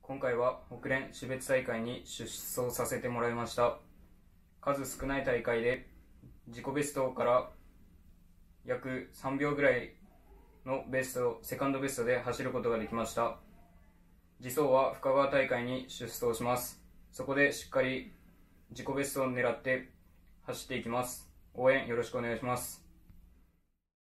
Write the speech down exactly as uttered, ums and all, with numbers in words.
今回は北連種別大会に出走させてもらいました。数少ない大会で自己ベストから約さんびょうぐらいのベスト、セカンドベストで走ることができました。次走は深川大会に出走します。そこでしっかり自己ベストを狙って走っていきます。応援よろしくお願いします。